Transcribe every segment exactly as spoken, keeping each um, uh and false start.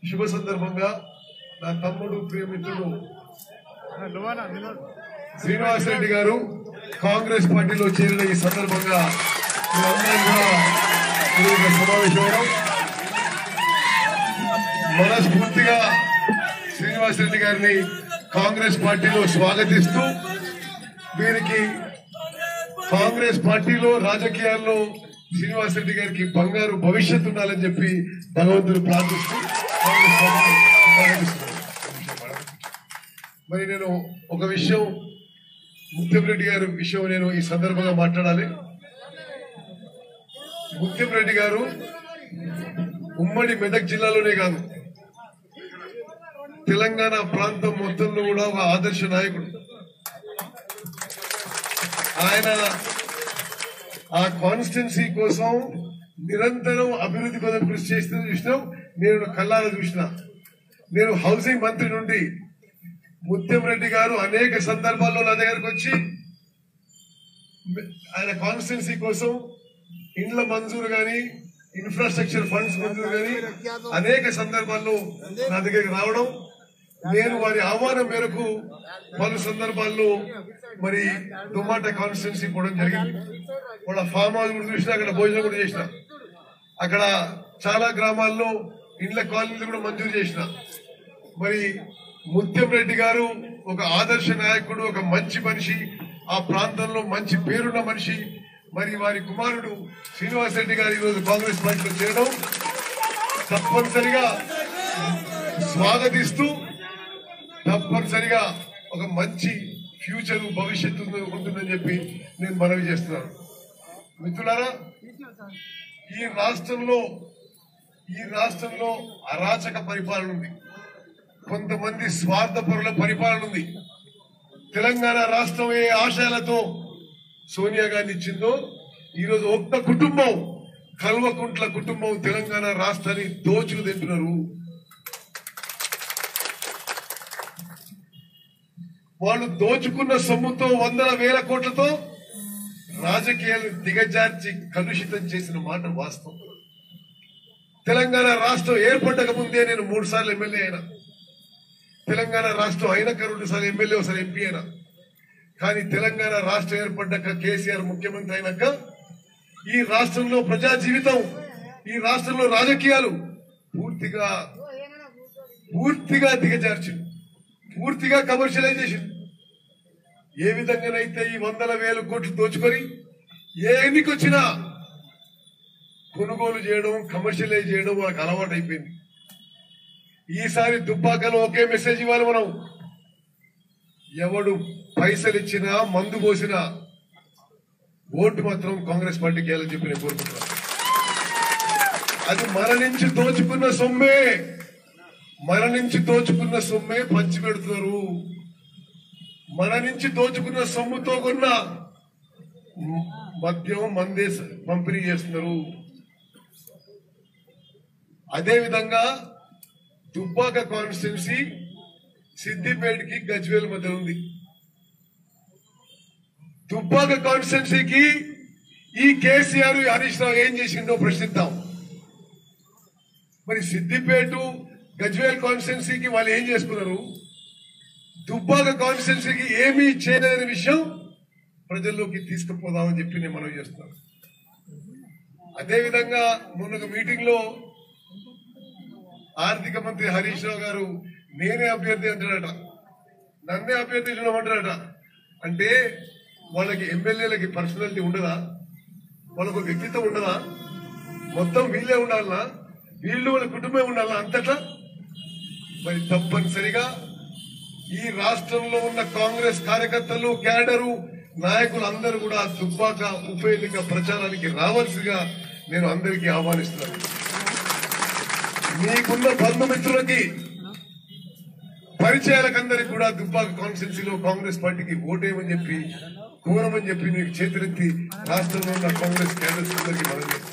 శుభ సందర్భంగా నా తమ్ముడు ప్రియమిత్రుడు శ్రీనివాస్ రెడ్డి గారు కాంగ్రెస్ పార్టీలో చేరిన ఈ సందర్భంగా సమావేశం మనస్ఫూర్తిగా శ్రీనివాస్ రెడ్డి గారిని కాంగ్రెస్ పార్టీలో స్వాగతిస్తూ వీరికి కాంగ్రెస్ పార్టీలో రాజకీయాల్లో శ్రీనివాస్ రెడ్డి గారికి బంగారు భవిష్యత్తు ఉండాలని చెప్పి భగవంతుడు ప్రార్థిస్తూ మరి నేను ఒక విషయం ముత్యం రెడ్డి గారి విషయం నేను ఈ సందర్భంగా మాట్లాడాలి. ముత్యం రెడ్డి గారు ఉమ్మడి మెదక్ జిల్లాలోనే కాదు తెలంగాణ ప్రాంతం మొత్తంలో కూడా ఒక ఆదర్శ నాయకుడు. ఆయన ఆ కాన్స్టిట్యున్సీ కోసం నిరంతరం అభివృద్ధి కోసం కృషి చేస్తూ చూసినాం. నేను కళ్ళారా చూసిన. నేను హౌసింగ్ మంత్రి నుండి ముత్యం రెడ్డి గారు అనేక సందర్భాల్లో నా దగ్గరకు వచ్చి ఆయన కాన్స్టిట్యున్సీ కోసం ఇండ్ల మంజూరు గాని ఇన్ఫ్రాస్ట్రక్చర్ ఫండ్స్ మంజూరు గాని అనేక సందర్భాల్లో నా దగ్గరికి రావడం, నేను వారి ఆహ్వానం మేరకు పలు సందర్భాల్లో మరి దుమ్మాట కాన్స్టిట్యున్సీ పోవడం జరిగింది. వాళ్ళ ఫామ్ హౌస్ కూడా చూసిన, అక్కడ భోజనం కూడా చేసిన, అక్కడ చాలా గ్రామాల్లో ఇండ్ల కాలనీలు కూడా మంజూరు చేసిన. మరి ముత్యం రెడ్డి గారు ఒక ఆదర్శ నాయకుడు, ఒక మంచి మనిషి, ఆ ప్రాంతంలో మంచి పేరున్న మనిషి. మరి వారి కుమారుడు శ్రీనివాస్ రెడ్డి గారు ఈరోజు కాంగ్రెస్ పార్టీలో చేరడం తప్పనిసరిగా స్వాగతిస్తూ తప్పనిసరిగా ఒక మంచి ఫ్యూచర్ భవిష్యత్తు ఉంటుందని చెప్పి నేను మనవి చేస్తున్నాను. మిత్రులారా, ఈ రాష్ట్రంలో ఈ రాష్ట్రంలో అరాచక పరిపాలన ఉంది, కొంతమంది స్వార్థపరుల పరిపాలన ఉంది. తెలంగాణ రాష్ట్రం ఏ ఆశయాలతో సోనియా గాంధీ ఇచ్చిందో ఈరోజు ఒక్క కుటుంబం, కల్వకుంట్ల కుటుంబం తెలంగాణ రాష్ట్రాన్ని దోచుకు తింటున్నారు. వాళ్ళు దోచుకున్న సొమ్ముతో వందల వేల కోట్లతో రాజకీయాలు దిగజార్చి కలుషితం చేసిన మాట వాస్తవం. తెలంగాణ రాష్ట్రం ఏర్పడక ముందే నేను మూడు సార్లు ఎమ్మెల్యే అయినా, తెలంగాణ రాష్ట్రం అయినాక రెండు సార్లు ఎమ్మెల్యే ఒకసారి ఎంపీ అయినా. కానీ తెలంగాణ రాష్ట్రం ఏర్పడ్డాక కేసీఆర్ ముఖ్యమంత్రి అయినాక ఈ రాష్ట్రంలో ప్రజా జీవితం, ఈ రాష్ట్రంలో రాజకీయాలు పూర్తిగా పూర్తిగా దిగజార్చింది, పూర్తిగా కమర్షియలైజేషన్. ఏ విధంగానైతే ఈ వందల వేల కోట్లు దోచుకొని ఏ ఎన్నికొచ్చినా కొనుగోలు చేయడం, కమర్షియలైజ్ చేయడం వాళ్ళకి అలవాటు అయిపోయింది. ఈసారి దుబ్బాకలో ఒకే మెసేజ్ ఇవ్వాలి మనం, ఎవడు పైసలు ఇచ్చినా మందు పోసినా ఓటు మాత్రం కాంగ్రెస్ పార్టీకి వేయాలని చెప్పి నేను కోరుకుంటున్నాను. అది మన నుంచి దోచుకున్న సొమ్మే, మన నుంచి దోచుకున్న సొమ్మే పంచి పెడుతున్నారు. మన నుంచి దోచుకున్న సొమ్ముతో కొన్న మద్యం మందే పంపిణీ చేస్తున్నారు. అదేవిధంగా దుబ్బాక కాన్స్టిట్యున్సీ సిద్దిపేటకి గజ్వేల్ మధ్య ఉంది. దుబ్బాక కాన్స్టిట్యున్సీకి ఈ కేసీఆర్ హరీష్ రావు ఏం చేసిండో ప్రశ్నిద్దాం. మరి సిద్దిపేట గజ్వేల్ కాన్స్టిట్యున్సీకి వాళ్ళు ఏం చేసుకున్నారు, దుబ్బాక కాన్స్టిట్యున్సీకి ఏమీ చేయలేని విషయం ప్రజల్లోకి తీసుకుపోదామని చెప్పి నేను మనవి చేస్తున్నాను. అదేవిధంగా మొన్న మీటింగ్ లో ఆర్థిక మంత్రి హరీష్ రావు గారు నేనే అభ్యర్థి అంటాడట, నన్నే అభ్యర్థి అంటాడట. అంటే వాళ్ళకి ఎమ్మెల్యేలకి పర్సనాలిటీ ఉండదా, వాళ్ళకు వ్యక్తిత్వం ఉండదా, మొత్తం వీళ్ళే ఉండాలనా, వీళ్ళు వాళ్ళ కుటుంబమే ఉండాలనా అంతటా? మరి తప్పనిసరిగా ఈ రాష్ట్రంలో ఉన్న కాంగ్రెస్ కార్యకర్తలు, క్యాడరు, నాయకులు అందరూ కూడా దుబ్బాక ఉప ఎన్నిక ప్రచారానికి రావాల్సిగా నేను అందరికీ ఆహ్వానిస్తున్నాను. మీకున్న బంధుమిత్రులకి, పరిచయాలకందరికి కూడా దుబ్బాక కాన్స్టిట్యున్సీలో కాంగ్రెస్ పార్టీకి ఓటేయమని చెప్పి కోరమని చెప్పి మీకు చేతులెత్తి రాష్ట్రంలో ఉన్న కాంగ్రెస్ క్యాడర్స్ అందరికీ మనం చేస్తాం.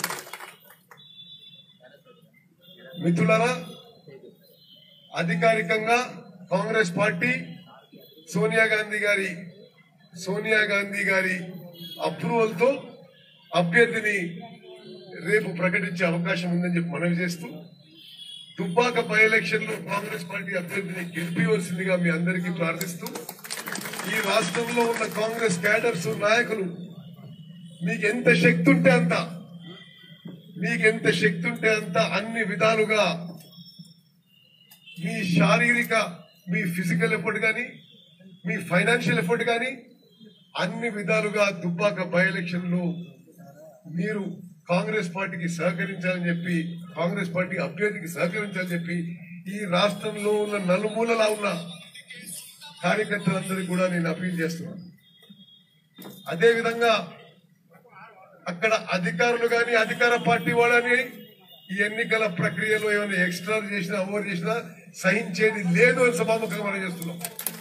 మిత్రులారా, అధికారికంగా కాంగ్రెస్ పార్టీ సోనియా గాంధీ గారి సోనియా గాంధీ గారి అప్రూవల్ తో అభ్యర్థిని రేపు ప్రకటించే అవకాశం ఉందని చెప్పి మనవి చేస్తూ దుబ్బాక బై ఎలక్షన్ లో కాంగ్రెస్ పార్టీ అభ్యర్థిని గెలిపివలసిందిగా మీ అందరికీ ప్రార్థిస్తూ, ఈ రాష్ట్రంలో ఉన్న కాంగ్రెస్ క్యాడర్స్ నాయకులు మీకు ఎంత శక్తి ఉంటే అంత మీకు ఎంత శక్తి ఉంటే అంత అన్ని విధాలుగా మీ శారీరక మీ ఫిజికల్ ఎఫర్ట్ కానీ మీ ఫైనాన్షియల్ ఎఫర్ట్ కానీ అన్ని విధాలుగా దుబ్బాక బై ఎలక్షన్ లో మీరు కాంగ్రెస్ పార్టీకి సహకరించాలని చెప్పి కాంగ్రెస్ పార్టీ అభ్యర్థికి సహకరించాలని చెప్పి ఈ రాష్ట్రంలో ఉన్న నలుమూలలా ఉన్న కార్యకర్తలందరికీ కూడా నేను అపీల్ చేస్తున్నాను. అదేవిధంగా అక్కడ అధికారులు కానీ అధికార పార్టీ వాళ్ళని ఈ ఎన్నికల ప్రక్రియలో ఏమైనా ఎక్స్ట్రా చేసినా ఓవర్ చేసినా సహించేది లేదు అని సభాముఖంగా మనం చేస్తున్నాం.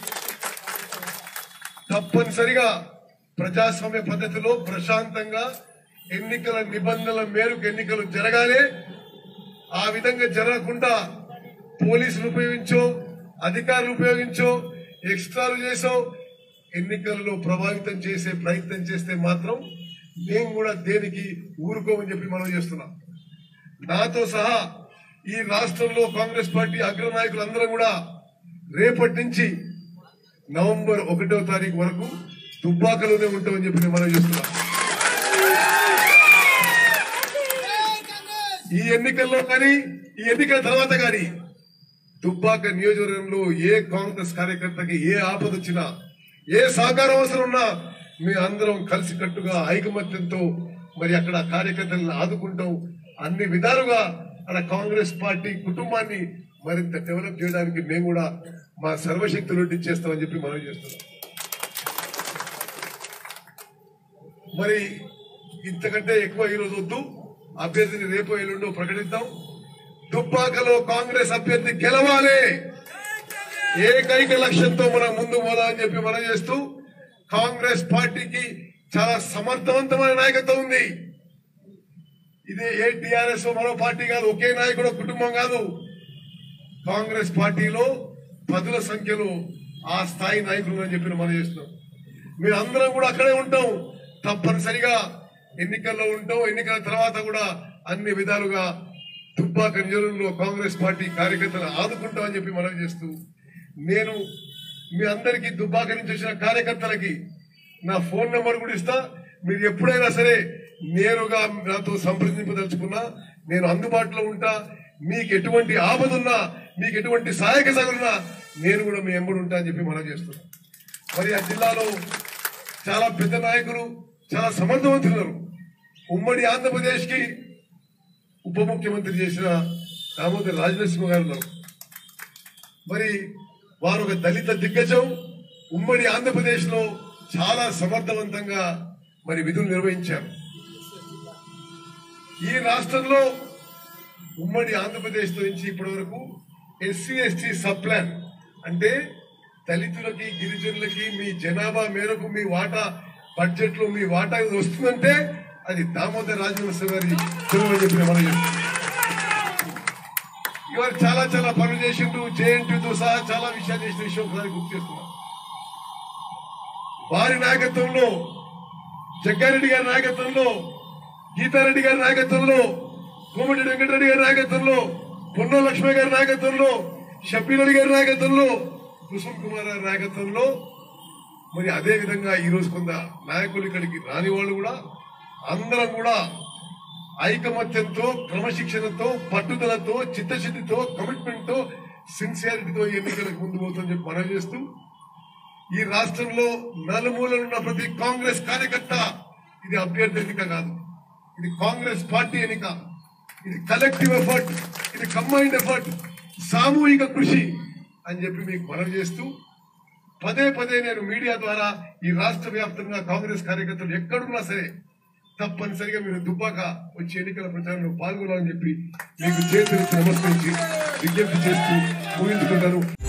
తప్పనిసరిగా ప్రజాస్వామ్య పద్ధతిలో ప్రశాంతంగా ఎన్నికల నిబంధనల మేరకు ఎన్నికలు జరగాలి. ఆ విధంగా జరగకుండా పోలీసులు ఉపయోగించో అధికారులు ఉపయోగించో ఎక్స్ట్రాలు చేసో ఎన్నికలలో ప్రభావితం చేసే ప్రయత్నం చేస్తే మాత్రం మేము కూడా దేనికి ఊరుకోమని చెప్పి మనం చేస్తున్నాం. నాతో సహా ఈ రాష్ట్రంలో కాంగ్రెస్ పార్టీ అగ్రనాయకులందరం కూడా రేపటి నుంచి నవంబర్ ఒకటో తారీఖు వరకు దుబ్బాకలోనే ఉంటామని చెప్పి మనం చేస్తున్నాం. ఈ ఎన్నికల్లో కానీ ఈ ఎన్నికల తర్వాత కానీ దుబ్బాక నియోజకవర్గంలో ఏ కాంగ్రెస్ కార్యకర్తకి ఏ ఆపద వచ్చినా ఏ సహకారం అవసరం ఉన్నా మీ అందరం కలిసి కట్టుగా ఐకమత్యంతో మరి అక్కడ కార్యకర్తలను ఆదుకుంటాం. అన్ని విధాలుగా అక్కడ కాంగ్రెస్ పార్టీ కుటుంబాన్ని మరింత డెవలప్ చేయడానికి మేము కూడా మా సర్వశక్తులు ఇచ్చేస్తామని చెప్పి మనం చేస్తున్నాం. మరి ఇంతకంటే ఎక్కువ ఈరోజు వద్దు. అభ్యర్థిని రేపు ఎల్లుండో ప్రకటిద్దాం. దుబ్బాకలో కాంగ్రెస్ అభ్యర్థి గెలవాలి. ఏకైక లక్ష్యంతో మనం ముందు పోదామని చెప్పి మనం చేస్తూ, కాంగ్రెస్ పార్టీకి చాలా సమర్థవంతమైన నాయకత్వం ఉంది. ఇది ఏ టీఆర్ఎస్ మరో పార్టీ కాదు, ఒకే నాయకుడు కుటుంబం కాదు. కాంగ్రెస్ పార్టీలో పదుల సంఖ్యలో ఆ స్థాయి నాయకులు అని చెప్పి మనం చేస్తున్నాం. మీరు అందరం కూడా అక్కడే ఉంటాం. తప్పనిసరిగా ఎన్నికల్లో ఉంటాం. ఎన్నికల తర్వాత కూడా అన్ని విధాలుగా దుబ్బాక నియోజకవర్గంలో కాంగ్రెస్ పార్టీ కార్యకర్తలు ఆదుకుంటామని చెప్పి మనం చేస్తూ, నేను మీ అందరికీ దుబ్బాక నుంచి వచ్చిన కార్యకర్తలకి నా ఫోన్ నెంబర్ కూడా ఇస్తా. మీరు ఎప్పుడైనా సరే నేరుగా నాతో సంప్రదింపదలుచుకున్నా నేను అందుబాటులో ఉంటా. మీకు ఎటువంటి ఆపదున్నా మీకు ఎటువంటి సహాయక సహకారున్నా నేను కూడా మీ ఎంబడి ఉంటా అని చెప్పి మనం చేస్తున్నాం. మరి ఆ జిల్లాలో చాలా పెద్ద నాయకులు చాలా సమర్థవంతున్నారు. ఉమ్మడి ఆంధ్రప్రదేశ్ కి ఉప ముఖ్యమంత్రి చేసిన దామోదర్ రాజనరసింహ గారు ఉన్నారు. మరి వారు ఒక దళిత దిగ్గజం. ఉమ్మడి ఆంధ్రప్రదేశ్ లో చాలా సమర్థవంతంగా మరి విధులు నిర్వహించారు. ఈ రాష్ట్రంలో ఉమ్మడి ఆంధ్రప్రదేశ్ నుంచి ఇప్పటి వరకు ఎస్సీ ఎస్టీ సబ్ ప్లాన్ అంటే దళితులకి గిరిజనులకి మీ జనాభా మేరకు మీ వాటా బడ్జెట్ లో మీ వాటా వస్తుందంటే అది దామోదర్ రాజనరసింహ గారి తెలుగు చెప్పిన మనం ఇవాళ చాలా చాలా పనులు చేసిండ్రు. జేఎన్టీతో సహా చాలా విషయాలు చేసిన విషయం ఒకసారి గుర్తు చేస్తున్నారు. వారి నాయకత్వంలో, జగ్గారెడ్డి గారి నాయకత్వంలో, గీతారెడ్డి గారి నాయకత్వంలో, కోమటిరెడ్డి వెంకటరెడ్డి గారి నాయకత్వంలో, పొన్న లక్ష్మయ్య గారి నాయకత్వంలో, షబ్బీర్ అలీ గారి నాయకత్వంలో, కుసుమ్ కుమార్ గారి నాయకత్వంలో మరి అదే విధంగా ఈ రోజు కొంత నాయకులు ఇక్కడికి రాని వాళ్ళు కూడా అందరం కూడా ఐకమత్యంతో, క్రమశిక్షణతో, పట్టుదలతో, చిత్తశుద్ధితో, కమిట్మెంట్ తో, సిన్సియారిటీతో ఎన్నికలకు ముందు పోతుందని చెప్పి మనం చేస్తూ, ఈ రాష్ట్రంలో నలుమూలలున్న ప్రతి కాంగ్రెస్ కార్యకర్త ఇది అభ్యర్థి ఎన్నిక కాదు, ఇది కాంగ్రెస్ పార్టీ ఎన్నిక. ఇది కలెక్టివ్ ఎఫర్ట్, ఇది కంబైన్డ్ ఎఫర్ట్, సామూహిక కృషి అని చెప్పి మీకు మనం చేస్తూ, పదే పదే నేను మీడియా ద్వారా ఈ రాష్ట్ర వ్యాప్తంగా కాంగ్రెస్ కార్యకర్తలు ఎక్కడున్నా సరే తప్పనిసరిగా మీరు దుబ్బాక వచ్చి ఎన్నికల ప్రచారంలో పాల్గొనాలని చెప్పి మీకు చేతులెత్తి నమస్కరించి విజ్ఞప్తి చేస్తూ ముగించుకుంటాను.